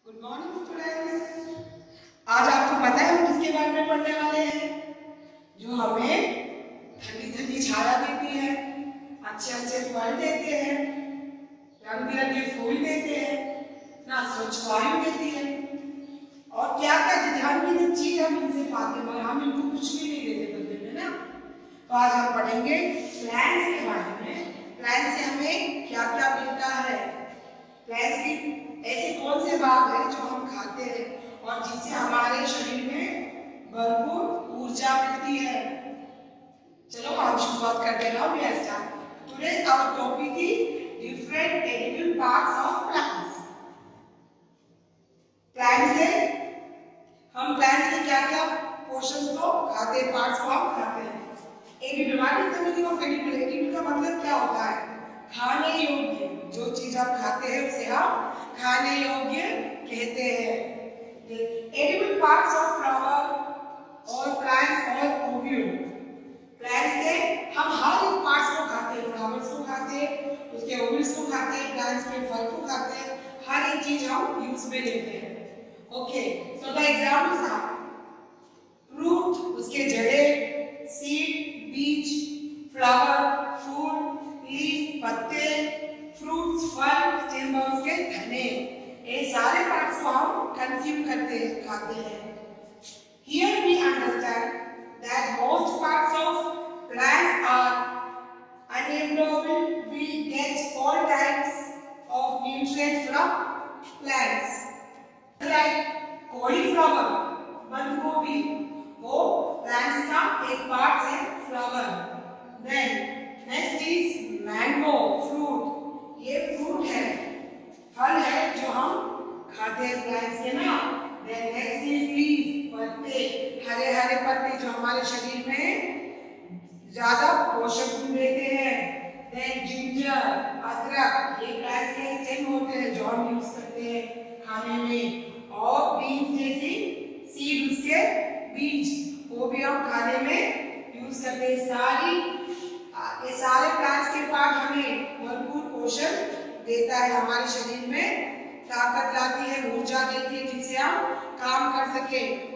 Good morning students. आज आपको पता है हम किसके बारे में पढ़ने वाले हैं? जो हमें ठंडी ठंडी छाया देती है, अच्छे अच्छे फल देते हैं, रंग बिरंगे फूल देते हैं, ना स्वच्छ वायु देती है और क्या क्या ध्यान की चीज हम इनसे पाते हैं, मगर हम इनको कुछ भी नहीं देते बदले में ना। तो आज हम पढ़ेंगे प्लांट्स के बारे में। प्लांट से हमें क्या क्या मिलता है, प्लांट्स की ऐसे कौन से भाग हैं जो हम खाते हैं और जिससे हमारे शरीर में भरपूर ऊर्जा मिलती है। चलो हम शुरुआत करते हैं। Now let's start. Today's our topic is different edible parts of plants. Plant से हम प्लांट से क्या क्या पोर्शंस को खाते हैं, पार्ट्स को हम खाते हैं। Edible, what is the meaning of edible? Edible का मतलब क्या होता है? खाने योग्य। जो चीज आप खाते हैं उसे हम खाने योग्य कहते हैं। एडिबल पार्ट्स ऑफ फ्लावर और प्लांट्स और ओव्यूल। प्लांट्स के हम हर एक पार्ट्स को खाते हैं, फ्लावर्स को खाते हैं, उसके ओव्यूल्स को खाते हैं, प्लांट्स के फल को खाते हैं, हर एक चीज हम यूज में लेते हैं। Okay, so the examples are root, उसके जड़ें, सीड, बीज, फ्लावर, फूल, लीफ, पत्ते, फ्रूट्स, फल, स्टेम और उसके तने, ये सारे पार्ट्स को हम कंज्यूम करते हैं, खाते हैं। Here we understand that most parts of plants are unable. We get all types of nutrients from plants. Like cauliflower, बंद गोभी, वो plants का एक पार्ट है, flower. Then next is mango, fruit. ये फ्रूट है, फल है जो हम खाते हैं प्लांट्स के ना। Then next is leaf, पत्ते, हरे हरे पत्ते जो हमारे शरीर में ज्यादा पोषक गुण देते हैं। Then ginger, अदरक, ये प्लांट्स के स्टेम होते हैं जो हम यूज करते हैं खाने में। और बीन्स जैसी सीड, उसके बीज, वो भी हम खाने में यूज करते हैं। ये सारे प्लांट्स के पार्ट हमें भरपूर पोषण देता है, हमारे शरीर में ताकत लाती है, ऊर्जा देती है, जिससे हम काम कर सके।